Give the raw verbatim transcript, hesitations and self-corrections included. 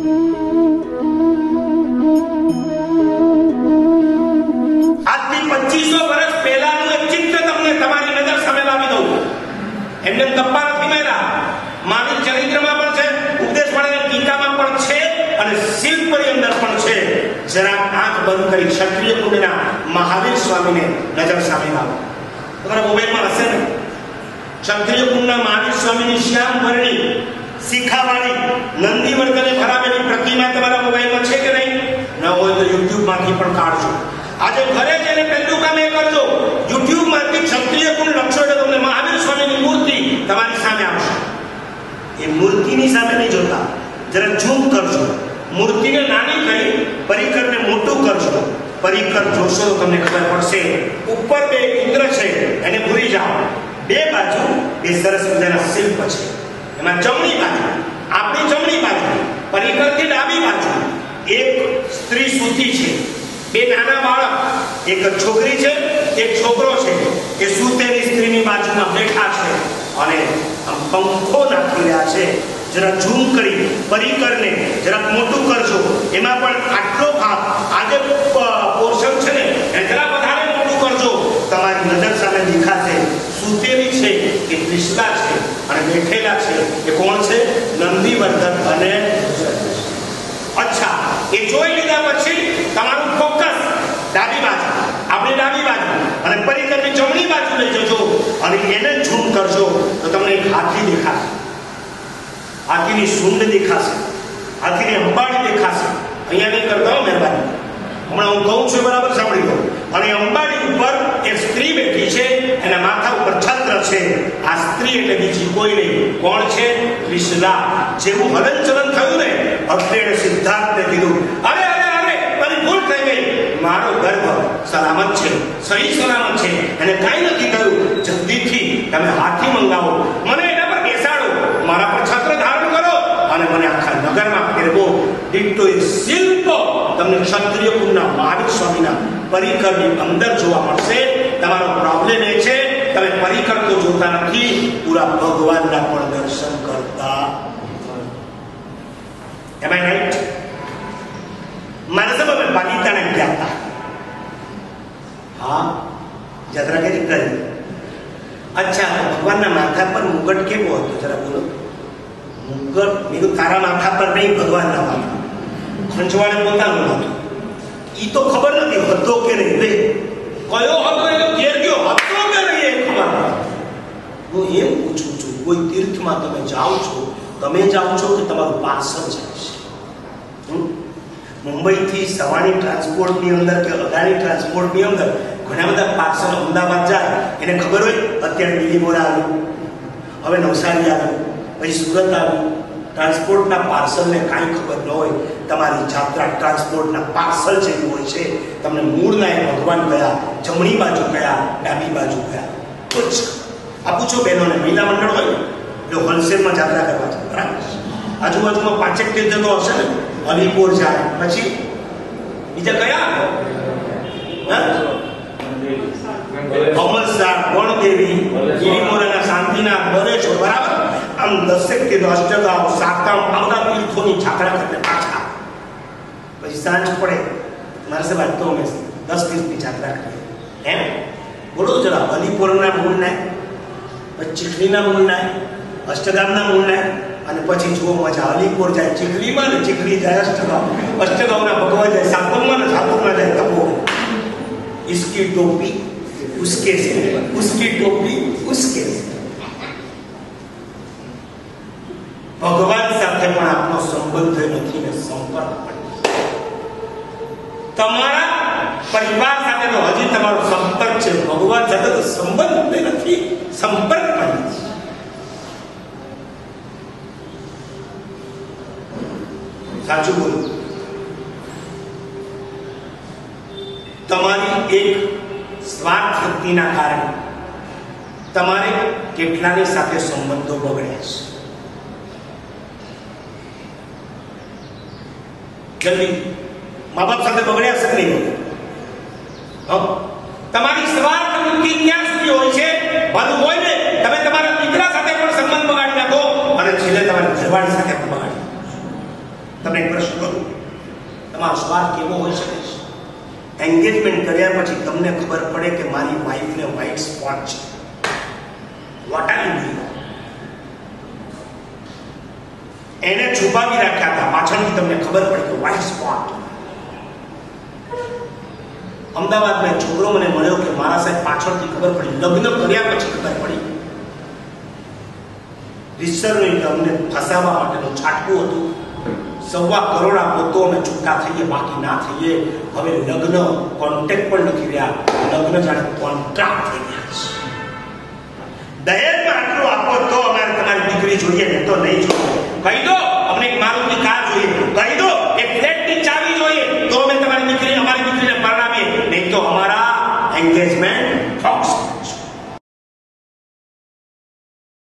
આજથી પચીસો વર્ષ પહેલાનું એક ચિત્ર તમને તમારી નજર સામે લાવી દઉં. એમને ગપ્પા નથી માર્યા. માનવ ચરિત્રમાં પણ છે, ઉપદેશવાળાની ટીકામાં પણ છે અને શિલ્પની અંદર પણ છે. જરા આંખ બંધ કરી ક્ષત્રિય કુંડના મહાવીર સ્વામીને નજર સામે લાવો. તમારા મોબાઈલમાં હશે ને ક્ષત્રિય કુંડના મહાવીર સ્વામીની શ્યામ વર્ણી શિખાવાળી નંદીવર્ધને ભરાવેલી પ્રતિમા તમારા મોબાઈલમાં છે કે નહીં? ન હોય તો યુટ્યુબ માંથી પણ કાઢજો. આજે ઘરે જઈને પહેલું કામ એ કરજો, યુટ્યુબ માંથી ક્ષત્રિય કુંડ લખશો એટલે તમને મહાવીર સ્વામીની મૂર્તિ તમારી સામે આવશે. એ મૂર્તિની સામે નહીં જોતા, જરા ઝૂમ કરજો. મૂર્તિને નાની કરી પરિકરને મોટું કરજો. પરિકર જોશો તો તમને ખબર પડશે. ઉપર બે ઇન્દ્ર છે એને ભૂલી જાઓ. બે બાજુ એ સરસ મજાના શિલ્પ છે. એમાં જમણી બાજુ આપણી જમણી બાજુ પરિકરથી ડાબી બાજુ એક સ્ત્રી સૂતી છે. બે નાના બાળક, એક છોકરી છે એક છોકરો છે. એ સૂતેલી સ્ત્રીની બાજુમાં બેઠા છે અને આમ પંખો નાખી રહ્યા છે. જરા ઝૂમ કરી પરિકરને જરાક મોટું કરજો. એમાં પણ આટલો ભાગ આજે પોર્શન છે ને એ જરા વધારે મોટું કરજો. તમારી નજર સામે દેખાશે સૂતેલી છે એ ત્રિશલા છે અને બેઠેલા છે એ કોણ છે? નંદીવર્ધન અને અચ્છા એ જોઈ લીધા પછી તમારું ફોકસ ડાબી બાજુ, આપણી ડાબી બાજુ અને પરિકરની જમણી બાજુ લઈ જજો અને એને ઝૂમ કરજો તો તમને એક હાથી દેખાશે. હાથીની સૂંઢ દેખાશે, હાથીની અંબાડી દેખાશે. અહીંયા નહીં કરતા હો મહેરબાની, હમણાં હું કહું છું બરાબર સાંભળી લો. અને અંબાડી ઉપર એક સ્ત્રી બેઠી છે, એના માથા ઉપર છત્ર છે. આ સ્ત્રી એટલે બીજી કોઈ નહીં, કોણ છે? ત્રિશલા. જેવું હલનચલન થયું ને અગ્નિએ સિદ્ધાર્થને કીધું, અરે અરે અરે મારી ભૂલ થઈ ગઈ, મારો ગર્ભ સલામત છે, સહી સલામત છે, એને કાંઈ નથી થયું. જલ્દીથી તમે હાથી મંગાવો, મને એના પર બેસાડો, મારા પર છત્ર ધારણ કરો અને મને આખા નગરમાં ફેરવો. દીટો એ શિલ્પ તમને ક્ષત્રિય કુંડના મહાવીર સ્વામીના પરિકરની અંદર જોવા મળશે. તમારો પ્રોબ્લેમ એ છે તમે પરિકર તો જોતા નથી, પૂરા ભગવાનના પણ દર્શન કરતા. Am I right? મારા સાહેબ અમે પાલિતાણા ગયા હતા. હા, યાત્રા કરી કરી. અચ્છા, ભગવાનના માથા પર મુગટ કેવો હતો જરા બોલો? મુગટ મેં તારા માથા પર નહીં, ભગવાનના માથા. ખંજવાળે પોતાનું હતું. ઈ તો ખબર નથી હતો કે નહીં. રે કયો હતો એનો ઘેર ગયો હતો કે નહીં એ ખબર નથી. હું એમ પૂછું છું, કોઈ તીર્થમાં તમે જાઓ છો, તમે જાઓ છો કે તમારું પાર્સલ જાય છે? મુંબઈથી સવાણી ટ્રાન્સપોર્ટની અંદર કે અદાણી ટ્રાન્સપોર્ટની અંદર ઘણા બધા પાર્સલ અમદાવાદ જાય. એને ખબર હોય અત્યારે બીલીમોરા આવ્યું, હવે નવસારી આવ્યું, પછી સુરત આવ્યું. ટ્રાન્સપોર્ટના પાર્સલને કાંઈ ખબર ન હોય. તમારી જાત્રા ટ્રાન્સપોર્ટના પાર્સલ જેવું હોય છે. તમને મૂળના એ ભગવાન કયા, જમણી બાજુ કયા, ડાબી બાજુ કયા, તો જ આપું છું. બહેનોને મહિલા મંડળ હોય એટલે હોલસેલમાં જાત્રા કરવા છે, બરાબર? આજુબાજુમાં પાંચેક તીર્થકો હશે ને, અલીપોર જાય, પછી બીજા કયા? અમલસાર, ગણદેવી, ગિરિમોરાના શાંતિનાથ, બરેશ્વર, બરાબર? આમ દસેક તીર્થો, અષ્ટગાંવ, સાતમ, આવતા તીર્થોની જાત્રા કરીને પાછા પછી સાંજ પડે મારા સાહેબ તો અમે દસ તીર્થની જાત્રા કરીએ. એમ બોલો જરા. અલીપોરના મૂળના, પછી ચીખલીના મૂળના, અષ્ટગામના મૂળના, અને પછી જુઓ મજા. અલીપોર જાય ચીખલીમાં ને ચીખલી જાય અષ્ટગાંવ, અષ્ટગાંવના ભગવાન જાય સાતમમાં ને સાતમમાં જાય તપો. इसकी टोपी उसके से, उसकी टोपी उसके से. ભગવાન સાથે પણ આપનો સંબંધ નથી ને સંપર્ક પણ. તમારા પરિવાર સાથે તો હજી તમારો સંપર્ક છે, ભગવાન સાથે તો સંબંધ નથી, સંપર્ક પણ નથી. સાચું બોલું, તમારી એક સ્વાર્થ વૃત્તિના કારણે તમારે કેટલાની સાથે સંબંધો બગડ્યા છે. જલ્દી મા બાપ સાથે બગડ્યા છે નહીં? તમારી સ્વાર્થ વૃત્તિ ક્યાં સુધી હોય છે? બધું હોય ને, તમે તમારા દીકરા સાથે પણ સંબંધ બગાડી નાખો અને છેલ્લે તમારી ઘરવાળી સાથે પણ બગાડી નાખો. તમને એક પ્રશ્ન કરું, તમારો સ્વાર્થ કેવો હોઈ શકે છે? એન્ગેજમેન્ટ કર્યા પછી તમને ખબર પડે કે મારી વાઈફને વ્હાઇટ સ્પોટ છે. What are you doing? એને છુપાવી રાખ્યા હતા, પાછળથી તમને ખબર પડે કે વ્હાઇટ સ્પોટ. અમદાવાદમાં એક છોકરો મને મળ્યો કે મારા સાહેબ પાછળથી ખબર પડી, લગ્ન કર્યા પછી ખબર પડી. રીતસરનું કે અમને ફસાવવા માટેનું છાટકું હતું. સવા કરોડ આપો તો અમે છૂટા થઈએ, બાકી ના થઈએ. હવે લગ્ન કોન્ટેક્ટ પણ નથી રહ્યા, લગ્ન જાણે કોન્ટ્રાક્ટ થઈ ગયા છે. દહેજમાં આટલું આપો તો અમારે તમારી દીકરી જોઈએ, ને તો નહીં જોઈએ. કહી દો અમને એક મારુતિ કાર જોઈએ, કહી દો એક ફ્લેટની ચાવી જોઈએ, તો અમે તમારી દીકરી અમારી દીકરીને પરણાવીએ, નહીં તો અમારા એન્ગેજમેન્ટ